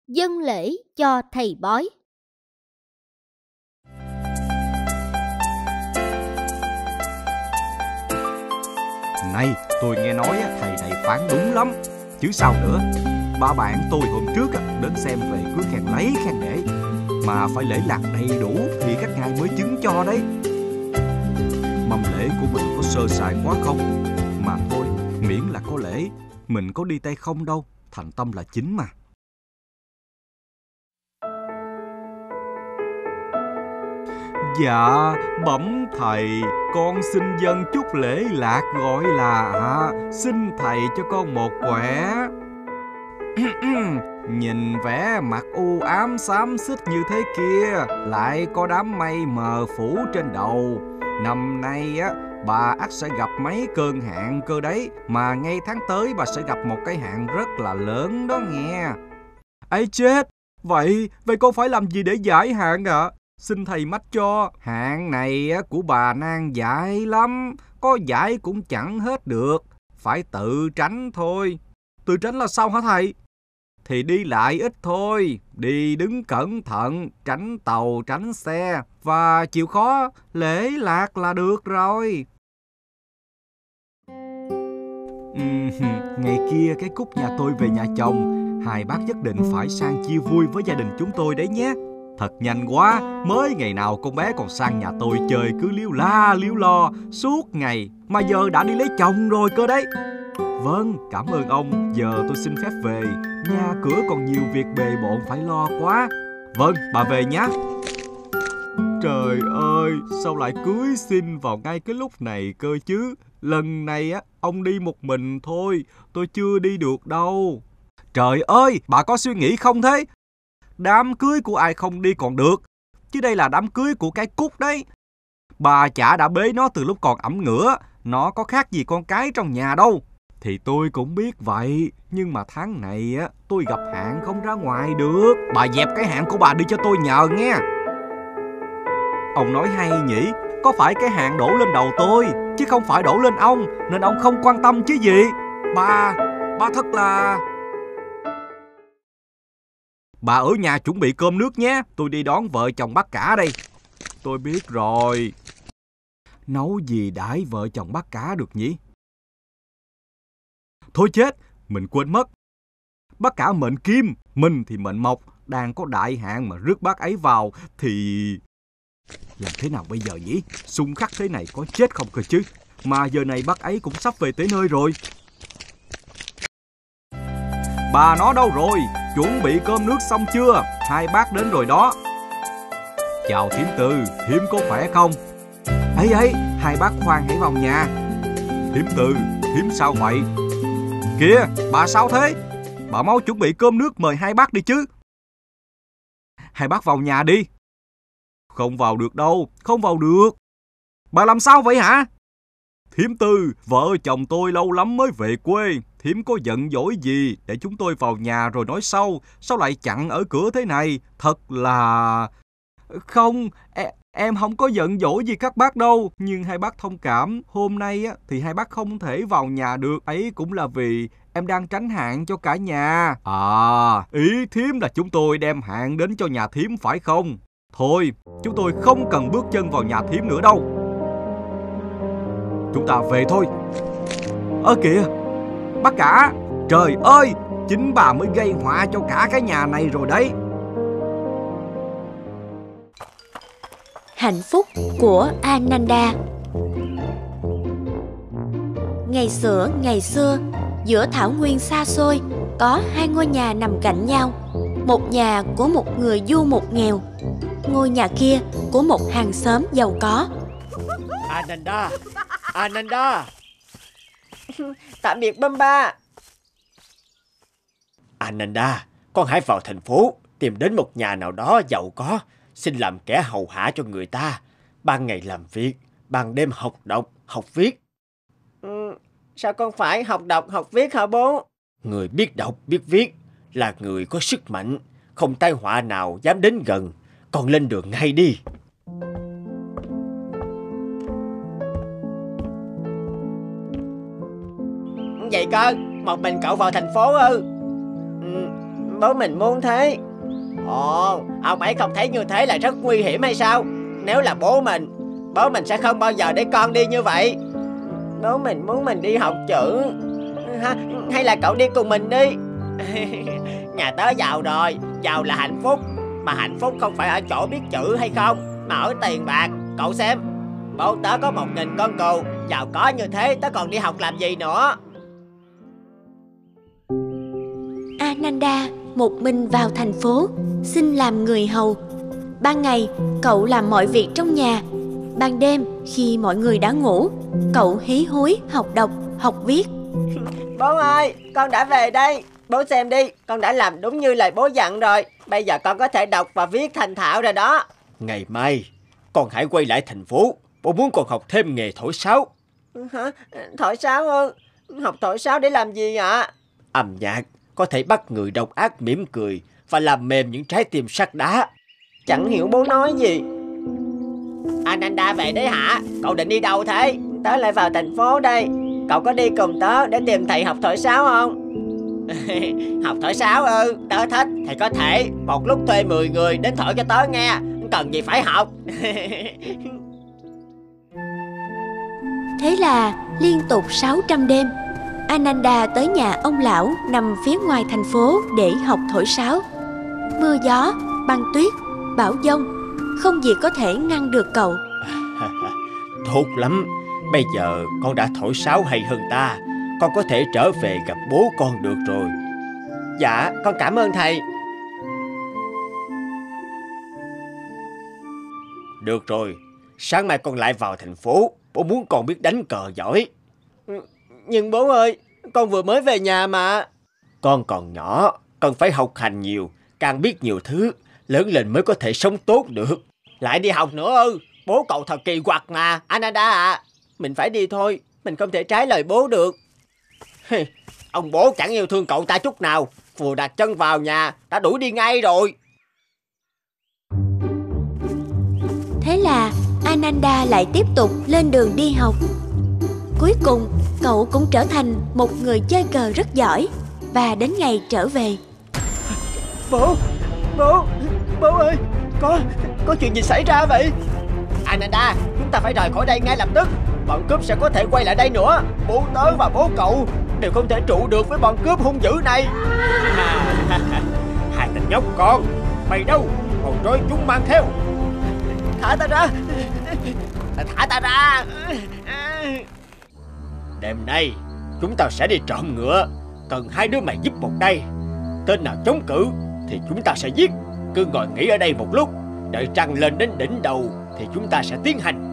Dâng lễ cho thầy bói. Này, tôi nghe nói thầy này phán đúng lắm. Chứ sao nữa. Ba bạn tôi hôm trước đến xem về cứ khen lấy khen để. Mà phải lễ lạc đầy đủ thì các ngài mới chứng cho đấy. Mâm lễ của mình có sơ sài quá không? Mà thôi, miễn là có lễ, mình có đi tay không đâu. Thành tâm là chính mà. Dạ, bẩm thầy, con xin dâng chút lễ lạc gọi là xin thầy cho con một quẻ. Nhìn vẻ mặt u ám xám xít như thế kia, lại có đám mây mờ phủ trên đầu. Năm nay bà ắt sẽ gặp mấy cơn hạn cơ đấy, mà ngay tháng tới bà sẽ gặp một cái hạn rất là lớn đó nghe. Ấy chết, vậy con phải làm gì để giải hạn ạ? Xin thầy mách cho. Hạn này của bà nan giải lắm, có giải cũng chẳng hết được, phải tự tránh thôi. Tự tránh là sao hả thầy? Thì đi lại ít thôi, đi đứng cẩn thận, tránh tàu tránh xe, và chịu khó lễ lạc là được rồi. Ngày kia cái Cúc nhà tôi về nhà chồng, hai bác nhất định phải sang chia vui với gia đình chúng tôi đấy nhé. Thật nhanh quá, mới ngày nào con bé còn sang nhà tôi chơi cứ líu la líu lo suốt ngày, mà giờ đã đi lấy chồng rồi cơ đấy. Vâng, cảm ơn ông, giờ tôi xin phép về, nhà cửa còn nhiều việc bề bộn phải lo quá. Vâng, bà về nhé. Trời ơi, sao lại cưới xin vào ngay cái lúc này cơ chứ? Lần này ông đi một mình thôi, tôi chưa đi được đâu. Trời ơi, bà có suy nghĩ không thế? Đám cưới của ai không đi còn được, chứ đây là đám cưới của cái Cúc đấy. Bà chả đã bế nó từ lúc còn ẵm ngửa, nó có khác gì con cái trong nhà đâu. Thì tôi cũng biết vậy, nhưng mà tháng này tôi gặp hạn không ra ngoài được. Bà dẹp cái hạn của bà đi cho tôi nhờ nghe. Ông nói hay nhỉ, có phải cái hạn đổ lên đầu tôi, chứ không phải đổ lên ông, nên ông không quan tâm chứ gì. Bà thật là... Bà ở nhà chuẩn bị cơm nước nhé, tôi đi đón vợ chồng bác cả đây. Tôi biết rồi. Nấu gì đãi vợ chồng bác cả được nhỉ? Thôi chết, mình quên mất. Bác cả mệnh kim, mình thì mệnh mộc, đang có đại hạn mà rước bác ấy vào thì... Làm thế nào bây giờ nhỉ? Xung khắc thế này có chết không cơ chứ? Mà giờ này bác ấy cũng sắp về tới nơi rồi. Bà nó đâu rồi? Chuẩn bị cơm nước xong chưa? Hai bác đến rồi đó. Chào thím Tư, thím có khỏe không? Ấy, hai bác khoan hãy vào nhà. Thím Tư, thím sao vậy? Kìa, bà sao thế? Bà mau chuẩn bị cơm nước mời hai bác đi chứ. Hai bác vào nhà đi. Không vào được đâu, không vào được. Bà làm sao vậy hả? Thím Tư, vợ chồng tôi lâu lắm mới về quê. Thím có giận dỗi gì để chúng tôi vào nhà rồi nói sau? Sao lại chặn ở cửa thế này? Thật là... Không, em không có giận dỗi gì các bác đâu. Nhưng hai bác thông cảm, hôm nay thì hai bác không thể vào nhà được. Ấy cũng là vì em đang tránh hạn cho cả nhà. Ý thím là chúng tôi đem hạn đến cho nhà thím phải không? Thôi, chúng tôi không cần bước chân vào nhà thím nữa đâu. Chúng ta về thôi. Kìa, bác cả, trời ơi, chính bà mới gây họa cho cả cái nhà này rồi đấy. Hạnh phúc của Ananda. Ngày xưa, giữa thảo nguyên xa xôi, có hai ngôi nhà nằm cạnh nhau. Một nhà của một người du mục nghèo, ngôi nhà kia của một hàng xóm giàu có. Ananda. Tạm biệt Bamba. Ananda, con hãy vào thành phố, tìm đến một nhà nào đó giàu có, xin làm kẻ hầu hạ cho người ta. Ban ngày làm việc, ban đêm học đọc, học viết. Sao con phải học đọc, học viết hả bố? Người biết đọc, biết viết là người có sức mạnh, không tai họa nào dám đến gần. Con lên đường ngay đi. Vậy cơ, một mình cậu vào thành phố ư? Bố mình muốn thế. Ồ, ông ấy không thấy như thế là rất nguy hiểm hay sao? Nếu là bố mình sẽ không bao giờ để con đi như vậy. Bố mình muốn mình đi học chữ. Hay là cậu đi cùng mình đi? Nhà tớ giàu rồi, giàu là hạnh phúc. Mà hạnh phúc không phải ở chỗ biết chữ hay không, mà ở tiền bạc. Cậu xem, bố tớ có 1.000 con cừu, giàu có như thế tớ còn đi học làm gì nữa. Ananda một mình vào thành phố, xin làm người hầu. Ban ngày, cậu làm mọi việc trong nhà. Ban đêm, khi mọi người đã ngủ, cậu hí húi học đọc, học viết. Bố ơi, con đã về đây. Bố xem đi, con đã làm đúng như lời bố dặn rồi. Bây giờ con có thể đọc và viết thành thạo rồi đó. Ngày mai, con hãy quay lại thành phố. Bố muốn con học thêm nghề thổi sáo. Hả? Thổi sáo ư? Học thổi sáo để làm gì ạ? Âm nhạc có thể bắt người độc ác mỉm cười và làm mềm những trái tim sắt đá. Chẳng hiểu bố nói gì. Ananda về đấy hả? Cậu định đi đâu thế? Tớ lại vào thành phố đây. Cậu có đi cùng tớ để tìm thầy học thổi sáo không? Học thổi sáo ư? Tớ thích. Thì có thể một lúc thuê 10 người đến thổi cho tớ nghe. Cần gì phải học. Thế là liên tục 600 đêm, Ananda tới nhà ông lão nằm phía ngoài thành phố để học thổi sáo. Mưa gió, băng tuyết, bão giông, không gì có thể ngăn được cậu. Tốt lắm. Bây giờ con đã thổi sáo hay hơn ta. Con có thể trở về gặp bố con được rồi. Dạ, con cảm ơn thầy. Được rồi, sáng mai con lại vào thành phố. Bố muốn con biết đánh cờ giỏi. Nhưng bố ơi, con vừa mới về nhà mà. Con còn nhỏ, cần phải học hành nhiều. Càng biết nhiều thứ, lớn lên mới có thể sống tốt được. Lại đi học nữa ư? Bố cậu thật kỳ quặc mà, Ananda ạ. Mình phải đi thôi, mình không thể trái lời bố được. Ông bố chẳng yêu thương cậu ta chút nào. Vừa đặt chân vào nhà đã đuổi đi ngay rồi. Thế là Ananda lại tiếp tục lên đường đi học. Cuối cùng, cậu cũng trở thành một người chơi cờ rất giỏi. Và đến ngày trở về. Bố ơi, có chuyện gì xảy ra vậy? Ananda, chúng ta phải rời khỏi đây ngay lập tức. Bọn cướp sẽ có thể quay lại đây nữa. Bố tớ và bố cậu đều không thể trụ được với bọn cướp hung dữ này. Hai tên nhóc con, mày đâu, còn trói chúng mang theo. Thả ta ra. Thả ta ra. Đêm nay chúng ta sẽ đi trộm ngựa. Cần hai đứa mày giúp một tay. Tên nào chống cự thì chúng ta sẽ giết. Cứ ngồi nghỉ ở đây một lúc. Đợi trăng lên đến đỉnh đầu thì chúng ta sẽ tiến hành.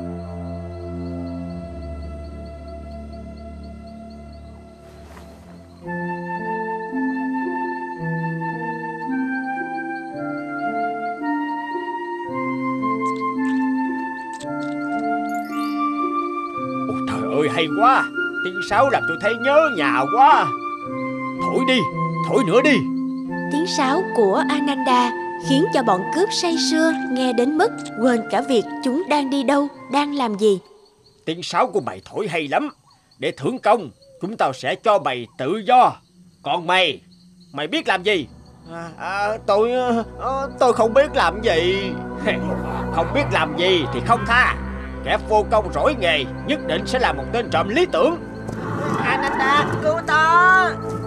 Ôi trời ơi, hay quá. Tiếng sáo làm tôi thấy nhớ nhà quá. Thổi đi, thổi nữa đi. Tiếng sáo của Ananda khiến cho bọn cướp say sưa nghe đến mức quên cả việc chúng đang đi đâu, đang làm gì. Tiếng sáo của mày thổi hay lắm. Để thưởng công, chúng tao sẽ cho mày tự do. Còn mày biết làm gì? Tôi không biết làm gì. Không biết làm gì thì không tha. Kẻ vô công rỗi nghề nhất định sẽ là một tên trộm lý tưởng. Ananda, cứu tao.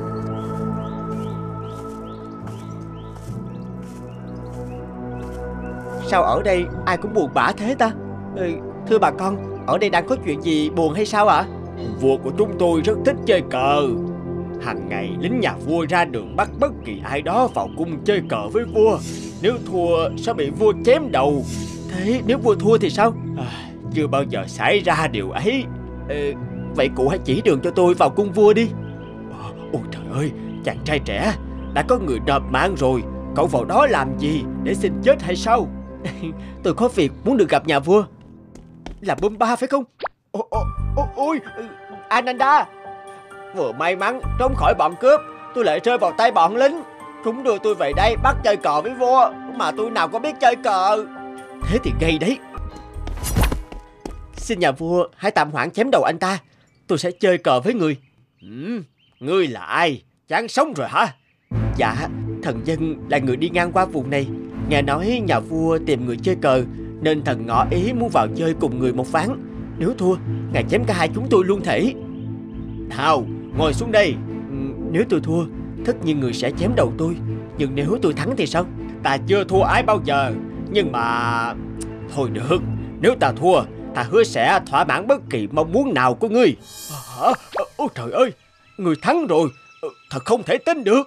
Sao ở đây ai cũng buồn bã thế ta? Thưa bà con, ở đây đang có chuyện gì buồn hay sao ạ? Vua của chúng tôi rất thích chơi cờ. Hàng ngày lính nhà vua ra đường bắt bất kỳ ai đó vào cung chơi cờ với vua. Nếu thua sẽ bị vua chém đầu. Thế nếu vua thua thì sao? Chưa bao giờ xảy ra điều ấy. Vậy cụ hãy chỉ đường cho tôi vào cung vua đi. Ôi trời ơi, chàng trai trẻ, đã có người nộp mạng rồi. Cậu vào đó làm gì, để xin chết hay sao? Tôi có việc muốn được gặp nhà vua. Là Bumba phải không? Ôi, Ananda. Vừa may mắn trốn khỏi bọn cướp, tôi lại rơi vào tay bọn lính. Chúng đưa tôi về đây bắt chơi cờ với vua, mà tôi nào có biết chơi cờ. Thế thì gây đấy. Xin nhà vua hãy tạm hoãn chém đầu anh ta. Tôi sẽ chơi cờ với người. Ngươi là ai? Chán sống rồi hả? Dạ, thần dân là người đi ngang qua vùng này, nghe nói nhà vua tìm người chơi cờ, nên thần ngỏ ý muốn vào chơi cùng người một ván. Nếu thua, ngài chém cả hai chúng tôi luôn thể. Nào, ngồi xuống đây. Nếu tôi thua, tất nhiên người sẽ chém đầu tôi. Nhưng nếu tôi thắng thì sao? Ta chưa thua ai bao giờ. Nhưng mà... Thôi được, nếu ta thua, ta hứa sẽ thỏa mãn bất kỳ mong muốn nào của ngươi. Hả? Ôi trời ơi, người thắng rồi. Thật không thể tin được.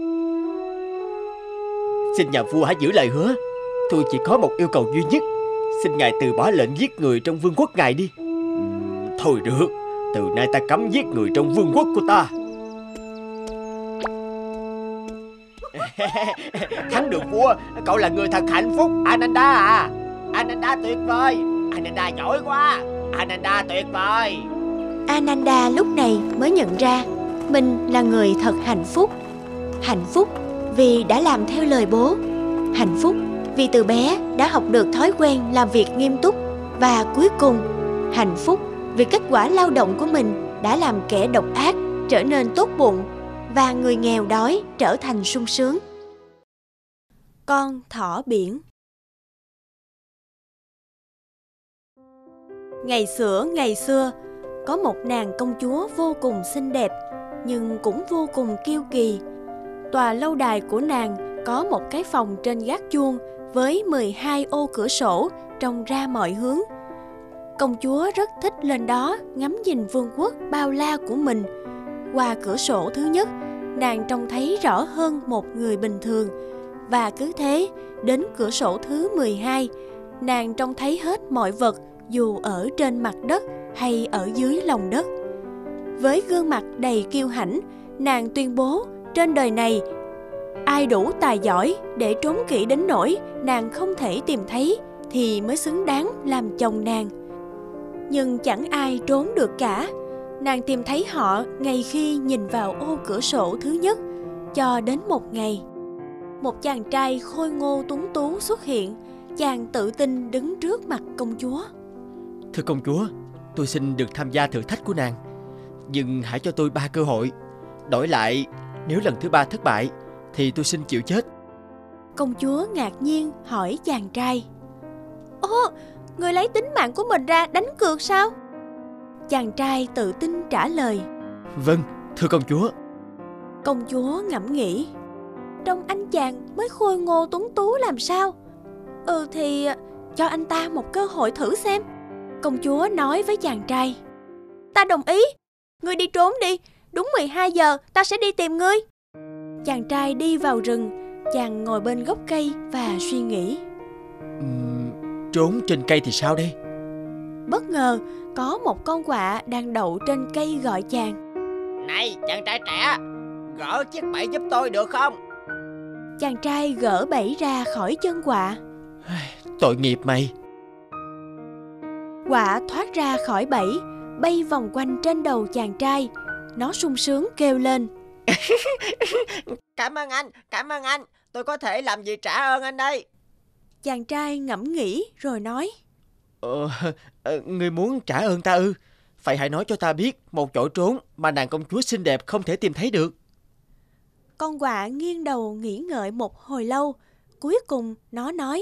Xin nhà vua hãy giữ lời hứa. Tôi chỉ có một yêu cầu duy nhất. Xin ngài từ bỏ lệnh giết người trong vương quốc ngài đi. Thôi được, từ nay ta cấm giết người trong vương quốc của ta. Thắng được vua, cậu là người thật hạnh phúc, Ananda à. Ananda tuyệt vời, Ananda giỏi quá, Ananda tuyệt vời. Ananda lúc này mới nhận ra mình là người thật hạnh phúc. Hạnh phúc vì đã làm theo lời bố. Hạnh phúc vì từ bé đã học được thói quen làm việc nghiêm túc. Và cuối cùng, hạnh phúc vì kết quả lao động của mình đã làm kẻ độc ác trở nên tốt bụng và người nghèo đói trở thành sung sướng. Con thỏ biển. Ngày xưa, có một nàng công chúa vô cùng xinh đẹp, nhưng cũng vô cùng kiêu kỳ. Tòa lâu đài của nàng có một cái phòng trên gác chuông với 12 ô cửa sổ trông ra mọi hướng. Công chúa rất thích lên đó ngắm nhìn vương quốc bao la của mình. Qua cửa sổ thứ nhất, nàng trông thấy rõ hơn một người bình thường. Và cứ thế, đến cửa sổ thứ 12, nàng trông thấy hết mọi vật dù ở trên mặt đất hay ở dưới lòng đất. Với gương mặt đầy kiêu hãnh, nàng tuyên bố trên đời này ai đủ tài giỏi để trốn kỹ đến nỗi nàng không thể tìm thấy thì mới xứng đáng làm chồng nàng. Nhưng chẳng ai trốn được cả. Nàng tìm thấy họ ngay khi nhìn vào ô cửa sổ thứ nhất. Cho đến một ngày, một chàng trai khôi ngô tuấn tú xuất hiện. Chàng tự tin đứng trước mặt công chúa. Thưa công chúa, tôi xin được tham gia thử thách của nàng. Nhưng hãy cho tôi 3 cơ hội. Đổi lại, nếu lần thứ 3 thất bại thì tôi xin chịu chết. Công chúa ngạc nhiên hỏi chàng trai: Ồ, người lấy tính mạng của mình ra đánh cược sao? Chàng trai tự tin trả lời: Vâng, thưa công chúa. Công chúa ngẫm nghĩ: Trông anh chàng mới khôi ngô tuấn tú làm sao? Thì cho anh ta một cơ hội thử xem. Công chúa nói với chàng trai: Ta đồng ý. Ngươi đi trốn đi. Đúng 12 giờ ta sẽ đi tìm ngươi. Chàng trai đi vào rừng. Chàng ngồi bên gốc cây và suy nghĩ. Trốn trên cây thì sao đây? Bất ngờ có một con quạ đang đậu trên cây gọi chàng: Này chàng trai trẻ, gỡ chiếc bẫy giúp tôi được không? Chàng trai gỡ bẫy ra khỏi chân quạ. Tội nghiệp mày. Quạ thoát ra khỏi bẫy, bay vòng quanh trên đầu chàng trai. Nó sung sướng kêu lên: Cảm ơn anh, tôi có thể làm gì trả ơn anh đây? Chàng trai ngẫm nghĩ rồi nói: Ngươi muốn trả ơn ta ư? Vậy hãy nói cho ta biết một chỗ trốn mà nàng công chúa xinh đẹp không thể tìm thấy được. Con quạ nghiêng đầu nghĩ ngợi một hồi lâu. Cuối cùng nó nói: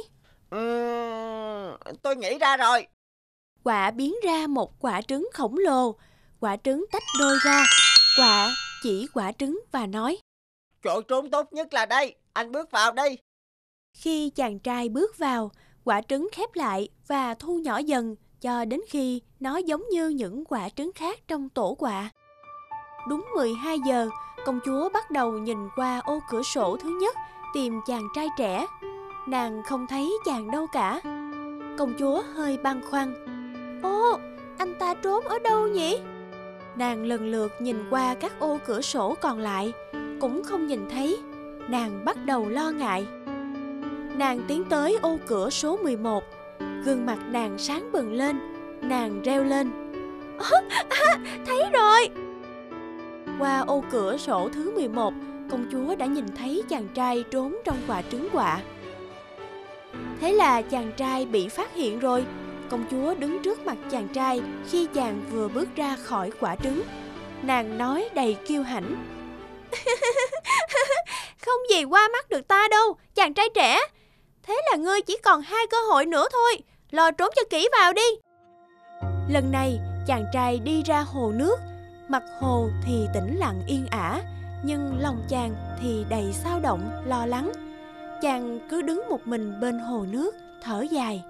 Tôi nghĩ ra rồi. Quạ biến ra một quả trứng khổng lồ. Quả trứng tách đôi ra. Quạ chỉ quả trứng và nói: Chỗ trốn tốt nhất là đây, anh bước vào đây. Khi chàng trai bước vào, quả trứng khép lại và thu nhỏ dần cho đến khi nó giống như những quả trứng khác trong tổ quạ. Đúng 12 giờ, công chúa bắt đầu nhìn qua ô cửa sổ thứ nhất tìm chàng trai trẻ. Nàng không thấy chàng đâu cả. Công chúa hơi băn khoăn: Ồ, anh ta trốn ở đâu nhỉ? Nàng lần lượt nhìn qua các ô cửa sổ còn lại, cũng không nhìn thấy. Nàng bắt đầu lo ngại. Nàng tiến tới ô cửa số 11. Gương mặt nàng sáng bừng lên. Nàng reo lên: Thấy rồi! Qua ô cửa sổ thứ 11, công chúa đã nhìn thấy chàng trai trốn trong quả trứng quạ. Thế là chàng trai bị phát hiện rồi. Công chúa đứng trước mặt chàng trai khi chàng vừa bước ra khỏi quả trứng. Nàng nói đầy kiêu hãnh: không gì qua mắt được ta đâu, chàng trai trẻ. Thế là ngươi chỉ còn 2 cơ hội nữa thôi, lo trốn cho kỹ vào đi. Lần này chàng trai đi ra hồ nước. Mặt hồ thì tĩnh lặng yên ả, nhưng lòng chàng thì đầy xao động, lo lắng. Chàng cứ đứng một mình bên hồ nước, thở dài.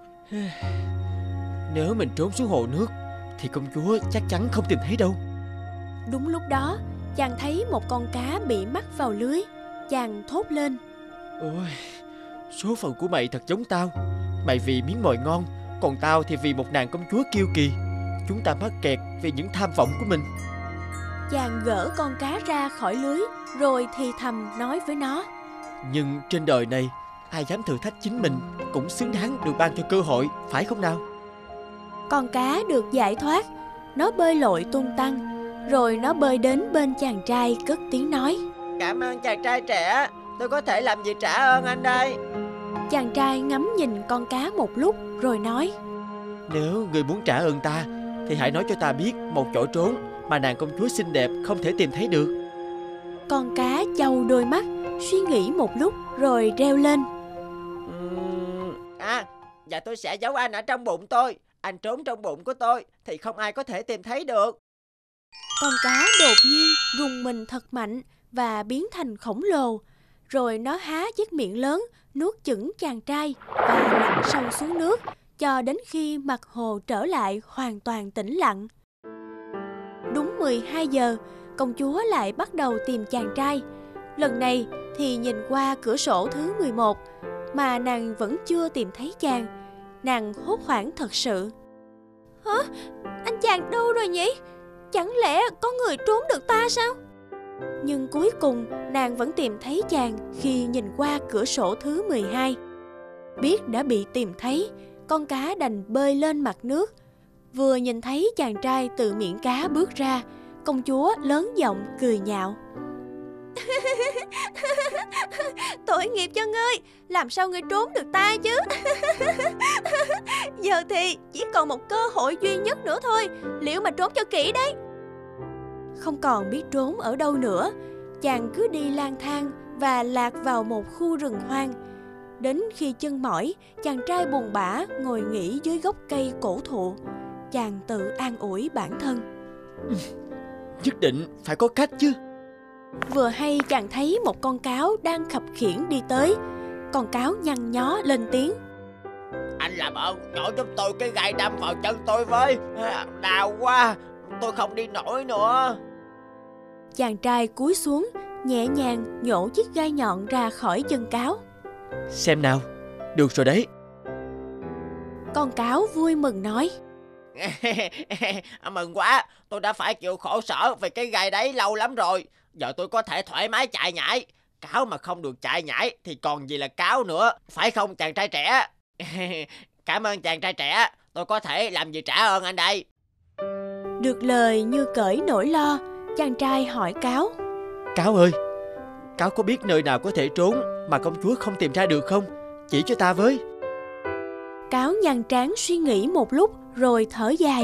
Nếu mình trốn xuống hồ nước thì công chúa chắc chắn không tìm thấy đâu. Đúng lúc đó, chàng thấy một con cá bị mắc vào lưới. Chàng thốt lên. Ôi, số phận của mày thật giống tao. Mày vì miếng mồi ngon, còn tao thì vì một nàng công chúa kiêu kỳ. Chúng ta mắc kẹt vì những tham vọng của mình. Chàng gỡ con cá ra khỏi lưới, rồi thì thầm nói với nó. Nhưng trên đời này, ai dám thử thách chính mình cũng xứng đáng được ban cho cơ hội, phải không nào? Con cá được giải thoát. Nó bơi lội tung tăng, rồi nó bơi đến bên chàng trai cất tiếng nói. Cảm ơn chàng trai trẻ, tôi có thể làm gì trả ơn anh đây? Chàng trai ngắm nhìn con cá một lúc rồi nói. Nếu người muốn trả ơn ta thì hãy nói cho ta biết một chỗ trốn mà nàng công chúa xinh đẹp không thể tìm thấy được. Con cá chau đôi mắt, suy nghĩ một lúc rồi reo lên. Dạ tôi sẽ giấu anh ở trong bụng tôi. Anh trốn trong bụng của tôi thì không ai có thể tìm thấy được. Con cá đột nhiên rùng mình thật mạnh và biến thành khổng lồ. Rồi nó há chiếc miệng lớn, nuốt chửng chàng trai và lặn sâu xuống nước, cho đến khi mặt hồ trở lại hoàn toàn tĩnh lặng. Đúng 12 giờ, công chúa lại bắt đầu tìm chàng trai. Lần này thì nhìn qua cửa sổ thứ 11, mà nàng vẫn chưa tìm thấy chàng. Nàng hốt hoảng thật sự. Hả? Anh chàng đâu rồi nhỉ? Chẳng lẽ có người trốn được ta sao? Nhưng cuối cùng nàng vẫn tìm thấy chàng khi nhìn qua cửa sổ thứ 12. Biết đã bị tìm thấy, con cá đành bơi lên mặt nước. Vừa nhìn thấy chàng trai từ miệng cá bước ra, công chúa lớn giọng cười nhạo. Tội nghiệp cho ngươi, làm sao ngươi trốn được ta chứ? Giờ thì chỉ còn một cơ hội duy nhất nữa thôi, liệu mà trốn cho kỹ đấy. Không còn biết trốn ở đâu nữa, chàng cứ đi lang thang và lạc vào một khu rừng hoang. Đến khi chân mỏi, chàng trai buồn bã ngồi nghỉ dưới gốc cây cổ thụ. Chàng tự an ủi bản thân. Nhất định phải có cách chứ. Vừa hay chàng thấy một con cáo đang khập khiễng đi tới. Con cáo nhăn nhó lên tiếng. Anh làm ơn nhổ giúp tôi cái gai đâm vào chân tôi với. Đau quá, tôi không đi nổi nữa. Chàng trai cúi xuống, nhẹ nhàng nhổ chiếc gai nhọn ra khỏi chân cáo. Xem nào, được rồi đấy. Con cáo vui mừng nói. Mừng quá, tôi đã phải chịu khổ sở về cái gai đấy lâu lắm rồi. Giờ tôi có thể thoải mái chạy nhảy. Cáo mà không được chạy nhảy thì còn gì là cáo nữa, phải không chàng trai trẻ? Cảm ơn chàng trai trẻ, tôi có thể làm gì trả ơn anh đây? Được lời như cởi nỗi lo, chàng trai hỏi cáo. Cáo ơi, cáo có biết nơi nào có thể trốn mà công chúa không tìm ra được không? Chỉ cho ta với. Cáo nhăn trán suy nghĩ một lúc rồi thở dài.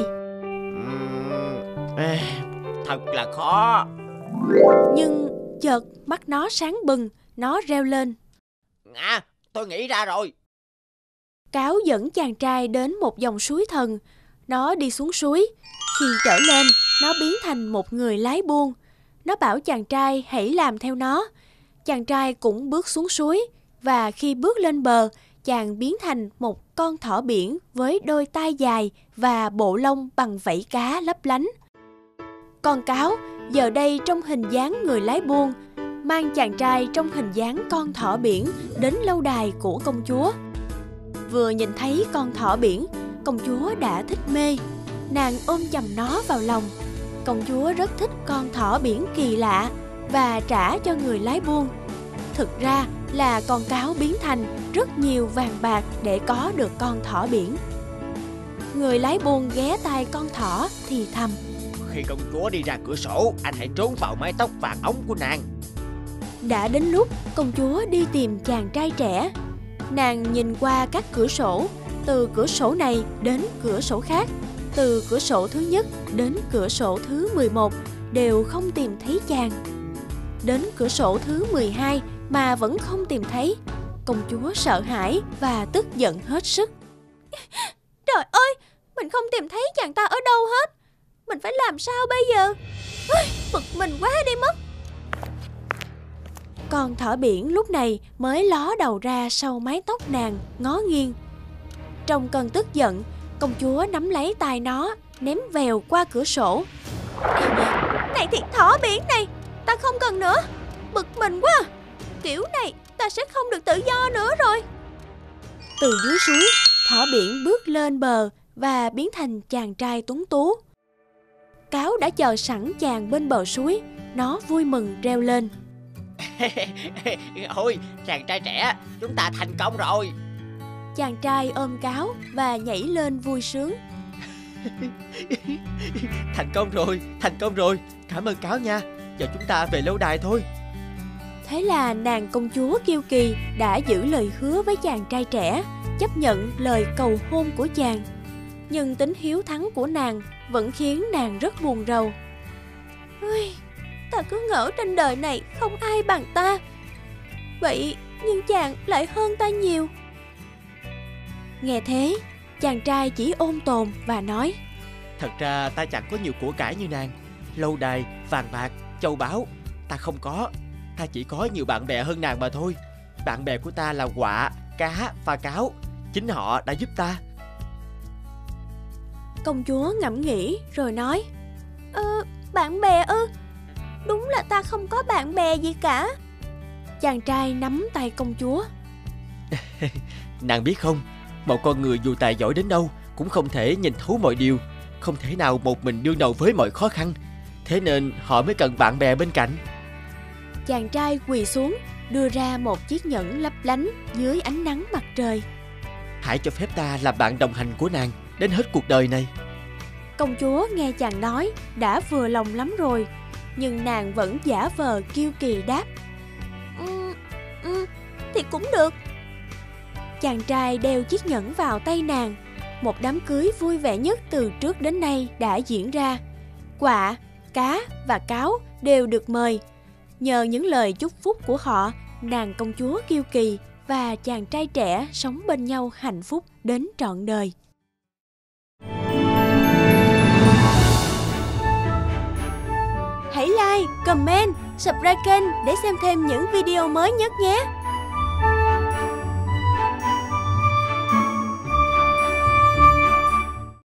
Thật là khó. Nhưng chợt mắt nó sáng bừng, nó reo lên. Tôi nghĩ ra rồi. Cáo dẫn chàng trai đến một dòng suối thần. Nó đi xuống suối. Khi trở lên, nó biến thành một người lái buôn. Nó bảo chàng trai hãy làm theo nó. Chàng trai cũng bước xuống suối. Và khi bước lên bờ, chàng biến thành một con thỏ biển với đôi tai dài và bộ lông bằng vảy cá lấp lánh. Con cáo giờ đây trong hình dáng người lái buôn, mang chàng trai trong hình dáng con thỏ biển đến lâu đài của công chúa. Vừa nhìn thấy con thỏ biển, công chúa đã thích mê. Nàng ôm chầm nó vào lòng. Công chúa rất thích con thỏ biển kỳ lạ và trả cho người lái buôn. Thực ra là con cáo biến thành rất nhiều vàng bạc để có được con thỏ biển. Người lái buôn ghé tai con thỏ thì thầm. Khi công chúa đi ra cửa sổ, anh hãy trốn vào mái tóc vàng óng của nàng. Đã đến lúc công chúa đi tìm chàng trai trẻ. Nàng nhìn qua các cửa sổ, từ cửa sổ này đến cửa sổ khác, từ cửa sổ thứ nhất đến cửa sổ thứ 11 đều không tìm thấy chàng. Đến cửa sổ thứ 12 mà vẫn không tìm thấy. Công chúa sợ hãi và tức giận hết sức. Trời ơi, mình không tìm thấy chàng ta ở đâu hết. Mình phải làm sao bây giờ? Bực mình quá đi mất. Con thỏ biển lúc này mới ló đầu ra sau mái tóc nàng, ngó nghiêng. Trong cơn tức giận, công chúa nắm lấy tay nó, ném vèo qua cửa sổ. Này thì thỏ biển này, ta không cần nữa. Bực mình quá. Kiểu này ta sẽ không được tự do nữa rồi. Từ dưới suối, thỏ biển bước lên bờ và biến thành chàng trai tuấn tú. Cáo đã chờ sẵn chàng bên bờ suối. Nó vui mừng reo lên. Ôi, chàng trai trẻ, chúng ta thành công rồi. Chàng trai ôm Cáo và nhảy lên vui sướng. Thành công rồi. Cảm ơn Cáo nha. Giờ chúng ta về lâu đài thôi. Thế là nàng công chúa Kiêu Kỳ đã giữ lời hứa với chàng trai trẻ, chấp nhận lời cầu hôn của chàng. Nhưng tính hiếu thắng của nàng vẫn khiến nàng rất buồn rầu. Ta cứ ngỡ trên đời này không ai bằng ta. Vậy nhưng chàng lại hơn ta nhiều. Nghe thế, chàng trai chỉ ôm tồn và nói. Thật ra ta chẳng có nhiều của cải như nàng. Lâu đài, vàng bạc, châu báu ta không có. Ta chỉ có nhiều bạn bè hơn nàng mà thôi. Bạn bè của ta là quạ, cá và cáo. Chính họ đã giúp ta. Công chúa ngẫm nghĩ rồi nói. Bạn bè ư? Đúng là ta không có bạn bè gì cả. Chàng trai nắm tay công chúa. Nàng biết không, một con người dù tài giỏi đến đâu cũng không thể nhìn thấu mọi điều, không thể nào một mình đương đầu với mọi khó khăn. Thế nên họ mới cần bạn bè bên cạnh. Chàng trai quỳ xuống, đưa ra một chiếc nhẫn lấp lánh dưới ánh nắng mặt trời. Hãy cho phép ta làm bạn đồng hành của nàng đến hết cuộc đời này. Công chúa nghe chàng nói đã vừa lòng lắm rồi, nhưng nàng vẫn giả vờ kiêu kỳ đáp. Thì cũng được. Chàng trai đeo chiếc nhẫn vào tay nàng. Một đám cưới vui vẻ nhất từ trước đến nay đã diễn ra. Quạ, cá và cáo đều được mời. Nhờ những lời chúc phúc của họ, nàng công chúa Kiêu Kỳ và chàng trai trẻ sống bên nhau hạnh phúc đến trọn đời. Hãy like, comment, subscribe kênh để xem thêm những video mới nhất nhé!